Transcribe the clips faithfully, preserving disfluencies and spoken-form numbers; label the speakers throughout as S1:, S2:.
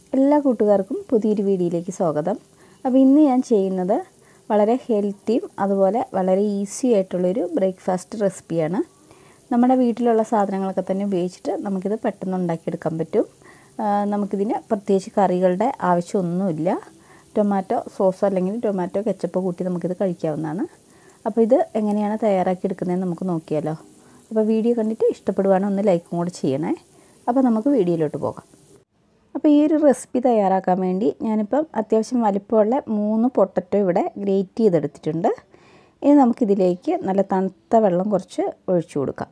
S1: എല്ലാ കൂട്ടുകാർക്കും പുതിയൊരു വീഡിയോയിലേക്ക് സ്വാഗതം. അപ്പോൾ ഇന്ന് ഞാൻ ചെയ്യുന്നത് വളരെ ഹെൽത്തിയും അതുപോലെ വളരെ ഈസി ആയിട്ടുള്ളൊരു ബ്രേക്ക്ഫാസ്റ്റ് റെസിപ്പിയാണ്. നമ്മുടെ വീട്ടിലുള്ള സാധനങ്ങളൊക്കെ തന്നെ ഉപയോഗിച്ചിട്ട് നമുക്കിത് പെട്ടെന്ന് ഉണ്ടാക്കിയെടുക്കാൻ പറ്റും. നമുക്കിതിന് പ്രത്യേകിച്ച് കറികളുടെ ആവശ്യമൊന്നുമില്ല. ടൊമാറ്റോ സോസ് അല്ലെങ്കിൽ ടൊമാറ്റോ കെച്ചപ്പ് കൂട്ടി നമുക്കിത് കഴിക്കാവുന്നതാണ്. അപ്പോൾ ഇത് എങ്ങനെയാണ് തയ്യാറാക്കിയെടുക്കുന്നതെന്ന് നമുക്ക് നോക്കിയാലോ. അപ്പോൾ വീഡിയോ കണ്ടിട്ട് ഇഷ്ടപ്പെടുവാണെങ്കിൽ ഒന്ന് ലൈക്കും കൂടെ ചെയ്യണേ. അപ്പോൾ നമുക്ക് വീഡിയോയിലോട്ട് പോകാം. അപ്പോൾ ഈ ഒരു റെസിപ്പി തയ്യാറാക്കാൻ വേണ്ടി ഞാനിപ്പം അത്യാവശ്യം വലിപ്പമുള്ള മൂന്ന് പൊട്ടറ്റോ ഇവിടെ ഗ്രേറ്റ് ചെയ്തെടുത്തിട്ടുണ്ട്. ഇനി നമുക്കിതിലേക്ക് നല്ല തണുത്ത വെള്ളം കുറച്ച് ഒഴിച്ചു കൊടുക്കാം.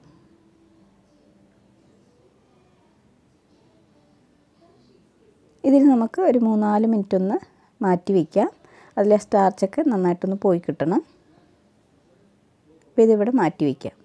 S1: ഇതിൽ നമുക്ക് ഒരു മൂന്നാല് മിനിറ്റ് ഒന്ന് മാറ്റി വയ്ക്കാം. അതിലെ സ്റ്റാർച്ചൊക്കെ നന്നായിട്ടൊന്ന് പോയി കിട്ടണം. അപ്പോൾ ഇതിവിടെ മാറ്റി വയ്ക്കാം.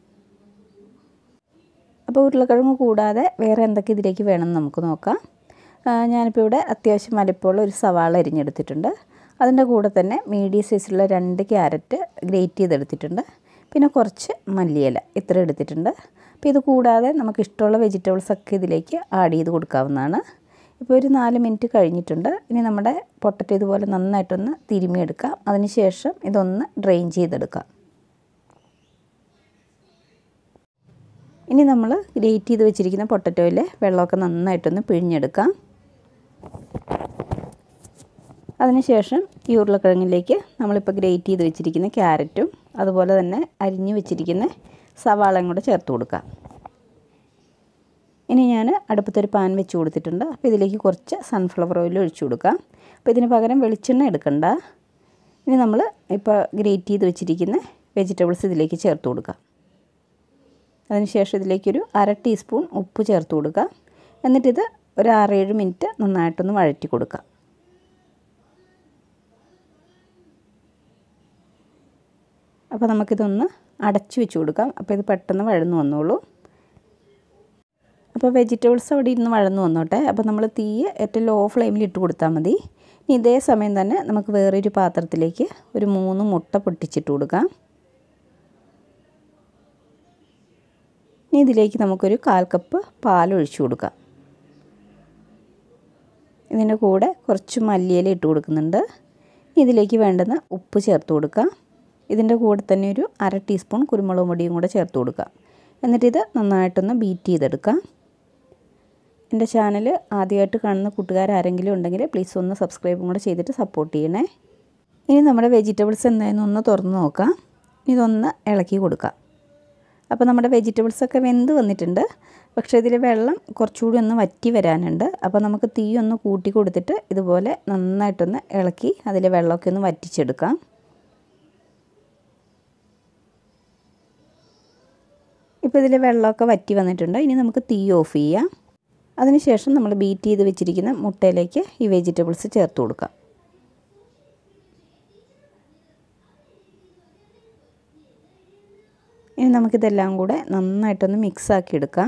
S1: അപ്പോൾ ഉരുളക്കിഴങ്ങ് കൂടാതെ വേറെ എന്തൊക്കെ ഇതിലേക്ക് വേണമെന്ന് നമുക്ക് നോക്കാം. ഞാനിപ്പോൾ ഇവിടെ അത്യാവശ്യം വലിപ്പമുള്ള ഒരു സവാള അരിഞ്ഞെടുത്തിട്ടുണ്ട്. അതിൻ്റെ കൂടെ തന്നെ മീഡിയം സൈസിലുള്ള രണ്ട് ക്യാരറ്റ് ഗ്രേറ്റ് ചെയ്തെടുത്തിട്ടുണ്ട്. പിന്നെ കുറച്ച് മല്ലിയില ഇത്ര എടുത്തിട്ടുണ്ട്. അപ്പോൾ ഇത് കൂടാതെ നമുക്ക് ഇഷ്ടമുള്ള വെജിറ്റബിൾസൊക്കെ ഇതിലേക്ക് ആഡ് ചെയ്ത് കൊടുക്കാവുന്നതാണ്. ഇപ്പോൾ ഒരു നാല് മിനിറ്റ് കഴിഞ്ഞിട്ടുണ്ട്. ഇനി നമ്മുടെ പൊട്ടറ്റോ ഇതുപോലെ നന്നായിട്ടൊന്ന് തിരുമിയെടുക്കാം. അതിന് ശേഷം ഇതൊന്ന് ഡ്രെയിൻ ചെയ്തെടുക്കാം. ഇനി നമ്മൾ ഗ്രേറ്റ് ചെയ്ത് വെച്ചിരിക്കുന്ന പൊട്ടറ്റോയിൽ വെള്ളമൊക്കെ നന്നായിട്ടൊന്ന് പിഴിഞ്ഞെടുക്കാം. അതിനുശേഷം ഈ ഉരുളക്കിഴങ്ങിലേക്ക് നമ്മളിപ്പോൾ ഗ്രേറ്റ് ചെയ്ത് വെച്ചിരിക്കുന്ന ക്യാരറ്റും അതുപോലെ തന്നെ അരിഞ്ഞു വെച്ചിരിക്കുന്ന സവാളയും കൂടെ ചേർത്ത് കൊടുക്കാം. ഇനി ഞാൻ അടുപ്പത്തൊരു പാൻ വെച്ച് കൊടുത്തിട്ടുണ്ട്. അപ്പോൾ ഇതിലേക്ക് കുറച്ച് സൺഫ്ലവർ ഓയിൽ ഒഴിച്ചു കൊടുക്കാം. അപ്പോൾ ഇതിന് പകരം വെളിച്ചെണ്ണ എടുക്കണ്ട. ഇനി നമ്മൾ ഇപ്പോൾ ഗ്രേറ്റ് ചെയ്ത് വെച്ചിരിക്കുന്ന വെജിറ്റബിൾസ് ഇതിലേക്ക് ചേർത്ത് കൊടുക്കാം. അതിനുശേഷം ഇതിലേക്കൊരു അര ടീസ്പൂൺ ഉപ്പ് ചേർത്ത് കൊടുക്കുക. എന്നിട്ടിത് ഒരു ആറേഴ് മിനിറ്റ് നന്നായിട്ടൊന്ന് വഴറ്റി കൊടുക്കാം. അപ്പോൾ നമുക്കിതൊന്ന് അടച്ചു വെച്ച് കൊടുക്കാം. അപ്പോൾ ഇത് പെട്ടെന്ന് വഴന്നു വന്നോളൂ. അപ്പോൾ വെജിറ്റബിൾസ് അവിടെ ഇരുന്ന് വഴന്നു വന്നോട്ടെ. അപ്പോൾ നമ്മൾ തീ ഏറ്റവും ലോ ഫ്ലെയിമിൽ ഇട്ട് കൊടുത്താൽ മതി. ഇനി ഇതേ സമയം തന്നെ നമുക്ക് വേറൊരു പാത്രത്തിലേക്ക് ഒരു മൂന്ന് മുട്ട പൊട്ടിച്ചിട്ട് കൊടുക്കാം. ഇനി ഇതിലേക്ക് നമുക്കൊരു കാൽ കപ്പ് പാൽ ഒഴിച്ചു കൊടുക്കാം. ഇതിൻ്റെ കൂടെ കുറച്ച് മല്ലിയില ഇട്ട് കൊടുക്കുന്നുണ്ട്. ഇതിലേക്ക് വേണ്ടുന്ന ഉപ്പ് ചേർത്ത് കൊടുക്കാം. ഇതിൻ്റെ കൂടെ തന്നെ ഒരു അര ടീസ്പൂൺ കുരുമുളക് പൊടിയും കൂടെ ചേർത്ത് കൊടുക്കാം. എന്നിട്ടിത് നന്നായിട്ടൊന്ന് ബീറ്റ് ചെയ്തെടുക്കാം. എൻ്റെ ചാനൽ ആദ്യമായിട്ട് കാണുന്ന കൂട്ടുകാരാരെങ്കിലും ഉണ്ടെങ്കിൽ പ്ലീസ് ഒന്ന് സബ്സ്ക്രൈബും കൂടെ ചെയ്തിട്ട് സപ്പോർട്ട് ചെയ്യണേ. ഇനി നമ്മുടെ വെജിറ്റബിൾസ് എന്തായാലും ഒന്ന് തുറന്ന് നോക്കാം. ഇതൊന്ന് ഇളക്കി കൊടുക്കാം. അപ്പോൾ നമ്മുടെ വെജിറ്റബിൾസൊക്കെ വെന്ത് വന്നിട്ടുണ്ട്. പക്ഷേ ഇതിൽ വെള്ളം കുറച്ചുകൂടി ഒന്ന് വറ്റി വരാനുണ്ട്. അപ്പോൾ നമുക്ക് തീ ഒന്ന് കൂട്ടി കൊടുത്തിട്ട് ഇതുപോലെ നന്നായിട്ടൊന്ന് ഇളക്കി അതിലെ വെള്ളമൊക്കെ ഒന്ന് വറ്റിച്ചെടുക്കാം. ഇപ്പോൾ ഇതിൽ വെള്ളമൊക്കെ വറ്റി വന്നിട്ടുണ്ട്. ഇനി നമുക്ക് തീ ഓഫ് ചെയ്യാം. അതിനുശേഷം നമ്മൾ ബീറ്റ് ചെയ്ത് വെച്ചിരിക്കുന്ന മുട്ടയിലേക്ക് ഈ വെജിറ്റബിൾസ് ചേർത്ത് കൊടുക്കാം. ഇനി നമുക്കിതെല്ലാം കൂടെ നന്നായിട്ടൊന്ന് മിക്സാക്കി എടുക്കാം.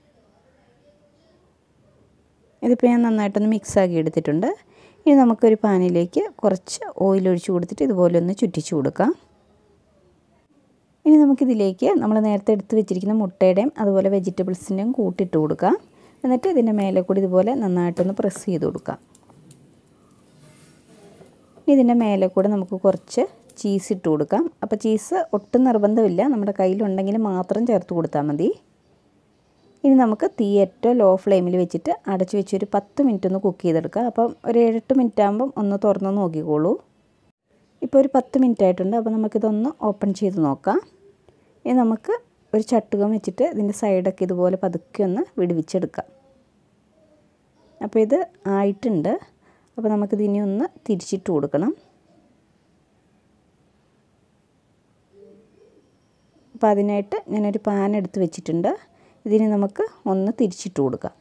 S1: ഇതിപ്പോൾ ഞാൻ നന്നായിട്ടൊന്ന് മിക്സാക്കി എടുത്തിട്ടുണ്ട്. ഇനി നമുക്കൊരു പാനിലേക്ക് കുറച്ച് ഓയിൽ ഒഴിച്ച് കൊടുത്തിട്ട് ഇതുപോലെ ഒന്ന് ചുറ്റിച്ച് കൊടുക്കാം. ഇനി നമുക്കിതിലേക്ക് നമ്മൾ നേരത്തെ എടുത്ത് വെച്ചിരിക്കുന്ന മുട്ടയുടെയും അതുപോലെ വെജിറ്റബിൾസിൻ്റെയും കൂട്ടിട്ട് കൊടുക്കാം. എന്നിട്ട് ഇതിൻ്റെ മേലെ കൂടി ഇതുപോലെ നന്നായിട്ടൊന്ന് പ്രസ് ചെയ്ത് കൊടുക്കാം. ഇതിൻ്റെ മേലെ കൂടെ നമുക്ക് കുറച്ച് ചീസ് ഇട്ട് കൊടുക്കാം. അപ്പോൾ ചീസ് ഒട്ടും നിർബന്ധമില്ല, നമ്മുടെ കയ്യിലുണ്ടെങ്കിൽ മാത്രം ചേർത്ത് കൊടുത്താൽ മതി. ഇനി നമുക്ക് തീ ഏറ്റവും ലോ ഫ്ലെയിമിൽ വെച്ചിട്ട് അടച്ചു വെച്ചൊരു പത്ത് മിനിറ്റ് ഒന്ന് കുക്ക് ചെയ്തെടുക്കാം. അപ്പം ഒരു ഏഴെട്ട് മിനിറ്റ് ആകുമ്പം ഒന്ന് തുറന്ന് നോക്കിക്കോളൂ. ഇപ്പോൾ ഒരു പത്ത് മിനിറ്റ് ആയിട്ടുണ്ട്. അപ്പോൾ നമുക്കിതൊന്ന് ഓപ്പൺ ചെയ്ത് നോക്കാം. ഇനി നമുക്ക് ഒരു ചട്ടുകം വെച്ചിട്ട് ഇതിൻ്റെ സൈഡൊക്കെ ഇതുപോലെ പതുക്കെ ഒന്ന് വിടുവിച്ചെടുക്കാം. അപ്പോൾ ഇത് ആയിട്ടുണ്ട്. അപ്പോൾ നമുക്കിതിനി ഒന്ന് തിരിച്ചിട്ട് കൊടുക്കണം. അപ്പോൾ അതിനായിട്ട് ഞാനൊരു പാൻ എടുത്ത് വെച്ചിട്ടുണ്ട്. ഇതിന് നമുക്ക് ഒന്ന് തിരിച്ചിട്ട് കൊടുക്കാം.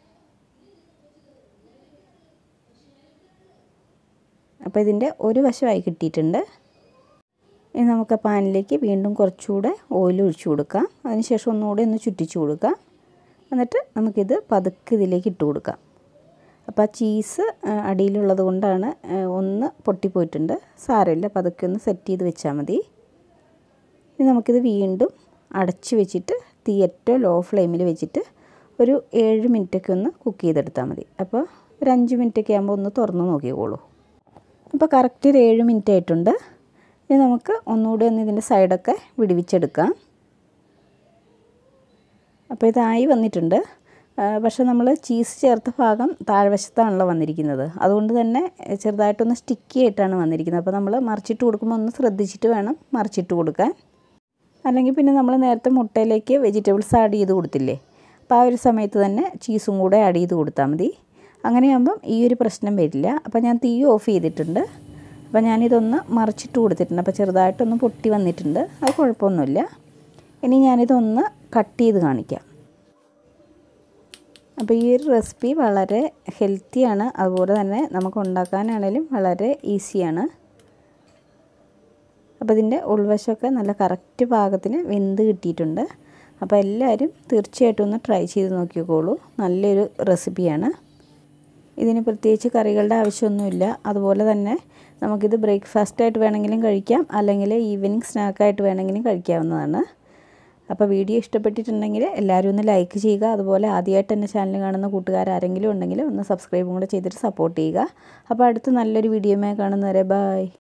S1: അപ്പോൾ ഇതിൻ്റെ ഒരു വശമായി കിട്ടിയിട്ടുണ്ട്. ഇനി നമുക്ക് ആ പാനിലേക്ക് വീണ്ടും കുറച്ചുകൂടെ ഓയിൽ ഒഴിച്ചു കൊടുക്കാം. അതിനുശേഷം ഒന്നുകൂടെ ഒന്ന് ചുറ്റിച്ച് കൊടുക്കാം. എന്നിട്ട് നമുക്കിത് പതുക്കെ ഇതിലേക്ക് ഇട്ട് കൊടുക്കാം. അപ്പോൾ ആ ചീസ് അടിയിലുള്ളത് കൊണ്ടാണ് ഒന്ന് പൊട്ടിപ്പോയിട്ടുണ്ട്. സാരമില്ല, പതുക്കെ ഒന്ന് സെറ്റ് ചെയ്ത് വെച്ചാൽ മതി. ഇനി നമുക്കിത് വീണ്ടും അടച്ച് വെച്ചിട്ട് തീ ഏറ്റവും ലോ ഫ്ലെയിമിൽ വെച്ചിട്ട് ഒരു ഏഴ് മിനിറ്റൊക്കെ ഒന്ന് കുക്ക് ചെയ്തെടുത്താൽ മതി. അപ്പോൾ ഒരു അഞ്ച് മിനിറ്റൊക്കെ ആകുമ്പോൾ ഒന്ന് തുറന്ന് നോക്കിക്കോളൂ. ഇപ്പോൾ കറക്റ്റ് ഒരു ഏഴ് മിനിറ്റ് ആയിട്ടുണ്ട്. ഇനി നമുക്ക് ഒന്നുകൂടി ഒന്ന് ഇതിൻ്റെ സൈഡൊക്കെ വിടുവിച്ചെടുക്കാം. അപ്പോൾ ഇതായി വന്നിട്ടുണ്ട്. പക്ഷേ നമ്മൾ ചീസ് ചേർത്ത ഭാഗം താഴ്വശത്താണല്ലോ വന്നിരിക്കുന്നത്. അതുകൊണ്ട് തന്നെ ചെറുതായിട്ടൊന്ന് സ്റ്റിക്കി ആയിട്ടാണ് വന്നിരിക്കുന്നത്. അപ്പോൾ നമ്മൾ മറിച്ചിട്ട് കൊടുക്കുമ്പോൾ ഒന്ന് ശ്രദ്ധിച്ചിട്ട് വേണം മറിച്ചിട്ട് കൊടുക്കാൻ. അല്ലെങ്കിൽ പിന്നെ നമ്മൾ നേരത്തെ മുട്ടയിലേക്ക് വെജിറ്റബിൾസ് ആഡ് ചെയ്ത് കൊടുത്തില്ലേ, അപ്പോൾ ആ ഒരു സമയത്ത് തന്നെ ചീസും കൂടെ ആഡ് ചെയ്ത് കൊടുത്താൽ മതി. അങ്ങനെയാകുമ്പം ഈ ഒരു പ്രശ്നം വരില്ല. അപ്പോൾ ഞാൻ തീ ഓഫ് ചെയ്തിട്ടുണ്ട്. അപ്പോൾ ഞാനിതൊന്ന് മറിച്ചിട്ട് കൊടുത്തിട്ടുണ്ട്. അപ്പോൾ ചെറുതായിട്ടൊന്ന് പൊട്ടി വന്നിട്ടുണ്ട്. അത് കുഴപ്പമൊന്നുമില്ല. ഇനി ഞാനിതൊന്ന് കട്ട് ചെയ്ത് കാണിക്കാം. അപ്പോൾ ഈ ഒരു റെസിപ്പി വളരെ ഹെൽത്തിയാണ്, അതുപോലെ തന്നെ നമുക്ക് ഉണ്ടാക്കാനാണെങ്കിലും വളരെ ഈസിയാണ്. അപ്പോൾ ഇതിൻ്റെ ഉൾവശമൊക്കെ നല്ല കറക്റ്റ് പാകത്തിന് വെന്ത് കിട്ടിയിട്ടുണ്ട്. അപ്പോൾ എല്ലാവരും തീർച്ചയായിട്ടും ഒന്ന് ട്രൈ ചെയ്ത് നോക്കിക്കോളൂ. നല്ലൊരു റെസിപ്പിയാണ്. ഇതിന് പ്രത്യേകിച്ച് കറികളുടെ ആവശ്യമൊന്നുമില്ല. അതുപോലെ തന്നെ നമുക്കിത് ബ്രേക്ക്ഫാസ്റ്റായിട്ട് വേണമെങ്കിലും കഴിക്കാം, അല്ലെങ്കിൽ ഈവനിങ് സ്നാക്കായിട്ട് വേണമെങ്കിലും കഴിക്കാവുന്നതാണ്. അപ്പോൾ വീഡിയോ ഇഷ്ടപ്പെട്ടിട്ടുണ്ടെങ്കിൽ എല്ലാവരും ഒന്ന് ലൈക്ക് ചെയ്യുക. അതുപോലെ ആദ്യമായിട്ട് എൻ്റെ ചാനൽ കാണുന്ന കൂട്ടുകാർ ആരെങ്കിലും ഉണ്ടെങ്കിൽ ഒന്ന് സബ്സ്ക്രൈബും കൂടെ ചെയ്തിട്ട് സപ്പോർട്ട് ചെയ്യുക. അപ്പോൾ അടുത്ത നല്ലൊരു വീഡിയോയുമായി കാണുന്നവരെ ബൈ.